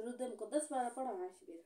दुरूद मुक़द्दस वाला पढ़ा है शबीर।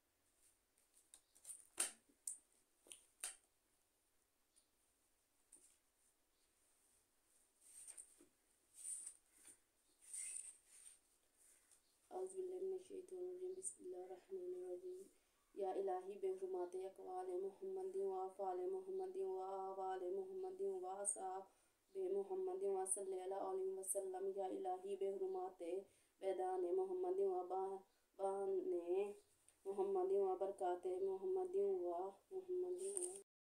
बिस्मिल्लाहिर्रहमानिर्रहीम। या इलाही बेहुरमात अक़वाल मुहम्मदी व अफ़आल मुहम्मदी व अहवाल मुहम्मदी व असहाब मुहम्मदी व सल्लल्लाहु अलैहि वसल्लम। या इलाही बेहुरमात बैदान मुहम्मदी व बाने मुहम्मदी व बरकात मुहम्मदी व मुहम्मदी व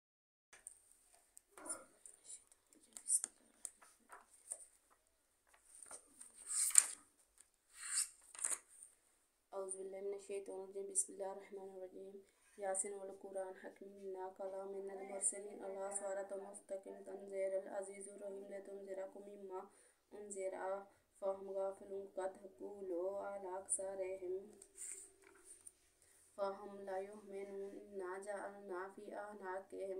बिस्मिल्लाहिर्रहमानिर्रहीम। यासीन वल कुरान हकीम इन्ना कलाम मिनल मुरसलीन अला सिरात मुस्तकीम तंज़ीलुल अज़ीज़िर रहीम लितुनज़िरा मिम्मा उनज़िरा फ़हम गाफिलून क़द यक़ूलू अला अक्सरिहिम फ़हम ला युमिनून इन्ना जअलना फ़ी अनाक़िहिम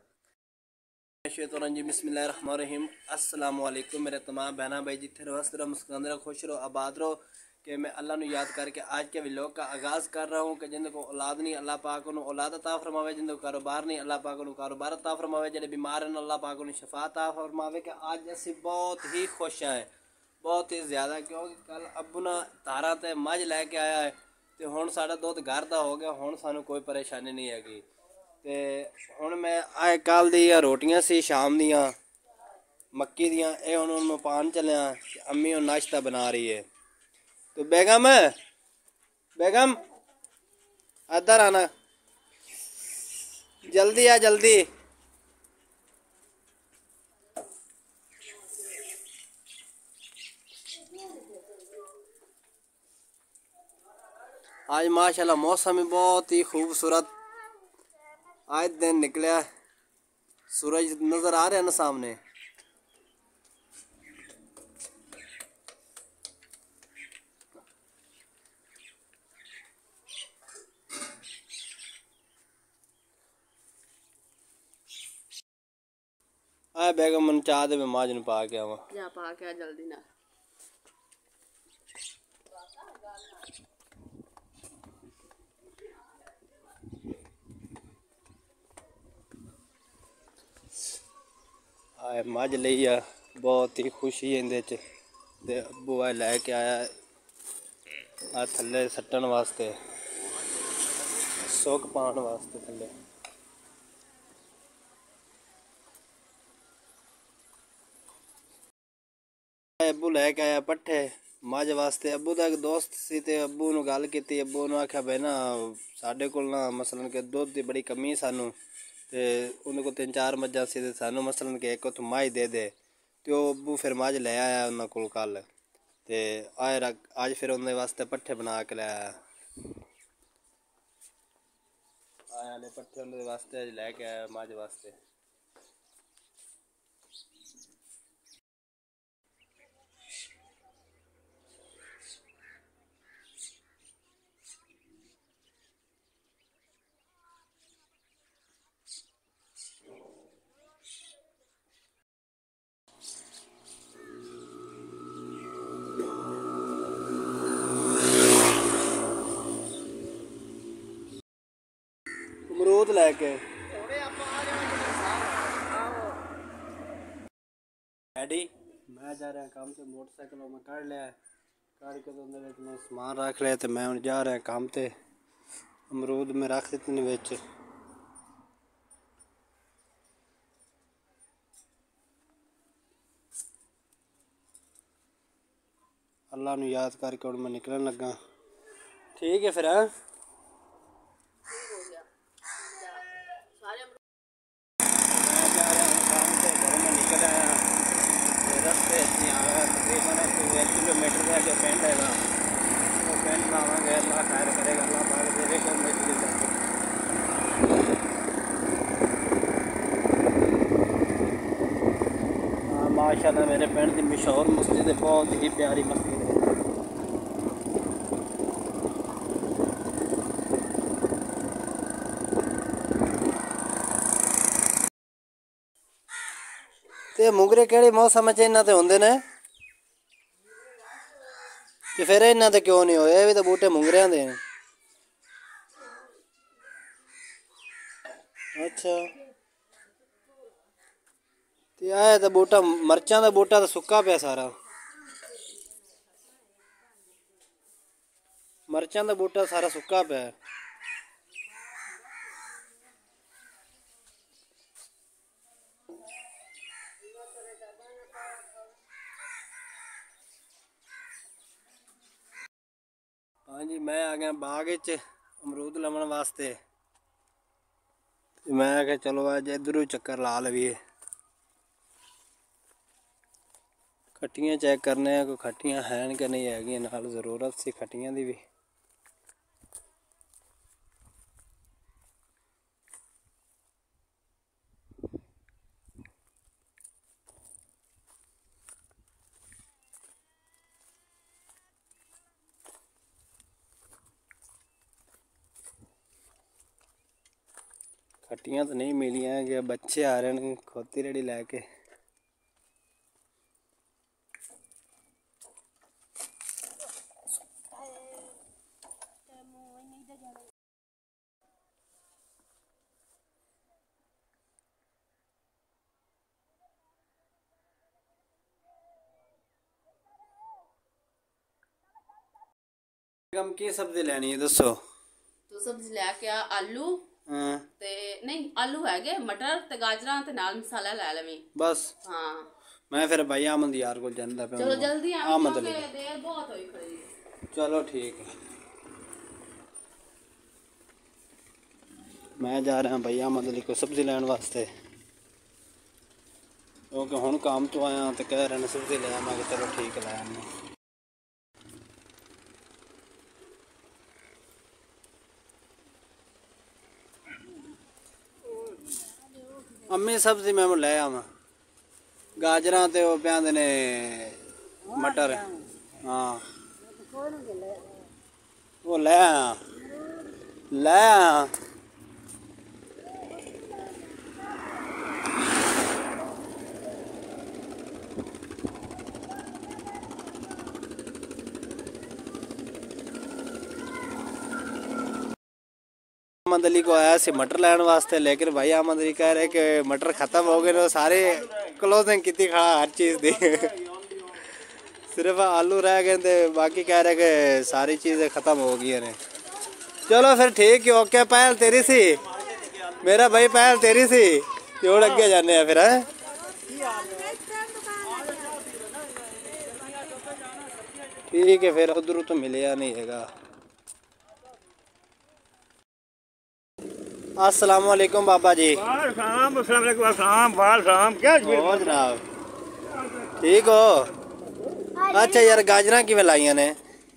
बिस्मिल्लाहिर्रहमानिर्रहीम। अस्सलामु अलैकुम मेरे तमाम बहना भाई जिथे रहो हंसते रहो मुस्कुराते रहो खुश रहो आबाद रहो। कि मैं अल्लाह ने याद करके आज के व्लॉग का आगाज़ कर रहा हूँ कि जिनको औलाद नहीं अल्लाह पाक उन्हें औलाद अता फरमावे, जिनको कारोबार नहीं अल्लाह पाक उन्हें कारोबार अता फरमावे, जो बीमार हैं अल्लाह पाक उन्हें शफा अता फरमावे। कि आज असी बहुत ही खुश हैं, बहुत ही ज़्यादा, क्योंकि कल अब्बू ना तारा ते मझ लैके आया है तो हुण साडा दुध घर दा हो गया, हुण सानू कोई परेशानी नहीं हैगी। तो हुण मैं आए कल दी रोटियां सी शाम दियां मक्की दियां, ये हुण मैं पान चलिया, अम्मी हुण नाश्ता बना रही है। तो बेगम बेगम इधर आना, जल्दी आ जल्दी। आज माशाल्लाह मौसम ही बहुत ही खूबसूरत आज दिन निकला, सूरज नज़र आ रहा है ना सामने। आए बेगम मन चाह दे मैं माज पा के आवा, जा पा के आ जल्दी ना। आए मझ लई आ, बहुत ही खुशी है इंदे च। ते अब्बू आए लैके आया आ थल्ले सट्टन वास्ते, सुक पान वास्ते थल्ले। अब्बू लैके आया पट्ठे मझ वास्ते। अब्बू का एक दोस्त सी ते अब्बू नूं गल कीती, अब्बू ने आख्या भाई ना साडे कोल ना मसलन कि दुध की बड़ी कमी सानू, ते उन्हें को 3-4 मझां सी ते सानू मसलन कि एक उत्थों मझ दे दे। तो अब्बू फिर मझ ले आया उन्होंने कोल कल, ते आए अज फिर उन्हें वास्ते पट्ठे बना के ले आया। आया ने पट्ठे उन्हें वास्ते अज लैके आया मझ वास्ते। अमरूद लैके डैडी मैं जा रहा काम से, मोटरसाइकिल मैं कढ़ लिया, कढ़ के तो मैं समान रख लिया, तो मैं हूँ जा रहा काम ते। अमरूद में रख दिते ने विच। अल्लाह नू याद करके हुण मैं निकलन लगा। ठीक है फिर मैं जा रहा हूँ काम से, घरों में निकल आया रस्ते तकरीबन 1 किलोमीटर के आगे पिंड है, वो पिंड लावांगे। अल्लाह खैर करेगा, अल्लाह पाक देवे को मेरी माशाल्लाह मेरे पिंड की मशहूर मस्जिद है, बहुत ही प्यारी मस्जिद है। ते मुगरे केड़े मौसम च इन्हां ते होंदे ने? ਤੇ ਫਿਰ ਇਹਨਾਂ ਤੇ ਕਿਉਂ ਨਹੀਂ ਹੋਏ? ਇਹ ਵੀ ਤਾਂ ਬੂਟੇ ਮੁੰਗਰਿਆਂ ਦੇ ਨੇ। ਅੱਛਾ ਤੇ ਇਹ ਤਾਂ ਬੂਟਾ ਮਿਰਚਾਂ ਦਾ ਬੂਟਾ ਤਾਂ ਸੁੱਕਾ ਪਿਆ ਸਾਰਾ। ਮਿਰਚਾਂ ਦਾ ਬੂਟਾ ਸਾਰਾ ਸੁੱਕਾ ਪਿਆ। हाँ जी, मैं आ गया बाग च अमरूद लवन वास्ते। मैं आख्या चलो अज इधरों चक्कर ला लवीए, खट्टियां चेक करने कोई खट्टियां हैं कि नहीं है, नाल जरूरत सी खट्टियां दी भी। खट्टियां तो नहीं मिलियां कि बच्चे आ रहे हैं खोती रेड़ी लैके। कम की सब्जी लेनी है दसो? तू सब्जी लैके आ आलू ते नहीं आलू है मटर ते गाजरा ते नाल मसाला लै लवी बस। हाँ मैं फिर भाई आमद यार को जांदा पे। चलो जल्दी आमद ले, देर बहुत होई खड़ी। चलो ठीक है, मैं जा रहा भाई आमद अली को सब्जी लैन वास्ते, क्योंकि हुण काम तो आया तो कह रहे सब्जी ले। मैं चलो ठीक है लै आने। अम्मी सब्जी मैं ले आवा, गाजरा ते वो प्यादे ने मटर। हाँ वो ले आया ले आया। अहमद अली को आया सी मटर लैन वास्ते, लेकिन भाई अहमद अली कह रहे कि मटर खत्म हो गए, सारे क्लोजिंग की खड़ा हर चीज़ दी। सिर्फ आलू रह गए थे, बाकी कह रहे कि सारी चीज़ें ख़त्म हो गई ने। चलो फिर ठीक है, ओके। पहल तेरी सी मेरा भाई, पहल तेरी सी और अगे जाने हैं फिर। है ठीक है, फिर उधर तो मिले नहीं है। अस्सलाम वालेकुम बाबा जी। और जनाब ठीक हो? अच्छा यार गाजरा किवें लाइया ने?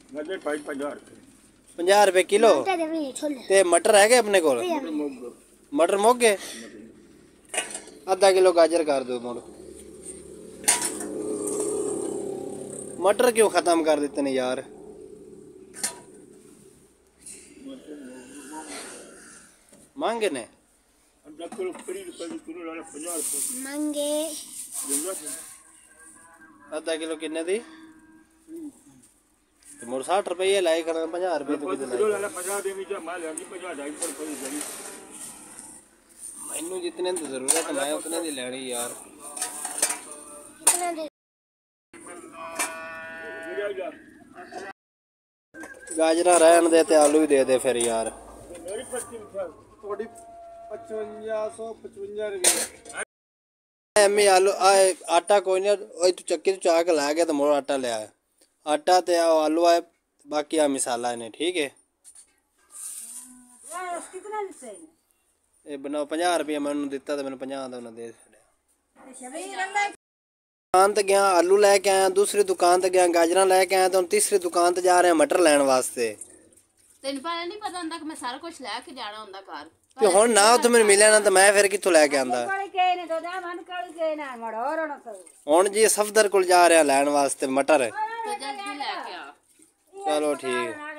50 रुपए किलो। ते मटर है अपने को? मटर मुक गए? आधा किलो गाजर कर दो मुड़। मटर क्यों खत्म कर देते ने यार? मांगे ने मांगे आधा किलो किन्ने दी? मुड़ 60 रुपये लाई कर 50 रुपये मैनू जितने की जरूरत है मैं उतने की लैनी यार। गाजरा रहन दे ते आलू भी दे दे फिर यार। 5555 रुपये एम आलू आटा कोई नहीं, तू चक्की तो चाह के ला गया तो मोड़ आटा ले आया। आटा ते आलू आए, बाकी आ मिसाला ने। ठीक है ये बनाओ। 50 रुपये मैंने दिता तो मैंने 50 का उन्हें दे छड़िया। दुकान ते गया आलू लैके आया, दूसरी दुकान ते गया गाजरा लैके आया, तो तीसरी दुकान ते जा रहे हैं मटर लैन वास्ते। तेन पहले नहीं पता होंदा कि मैं सारा कुछ लैके जाना होंदा घर ते हुण ना उत्थे मैनूं मिले ना, तो मैं फिर कित्थों लैके आंदा? हुण जी सफदर कोल जा रहे हैं लैन वास्ते मटर। तो जल्दी लैके आ। चलो ठीक है।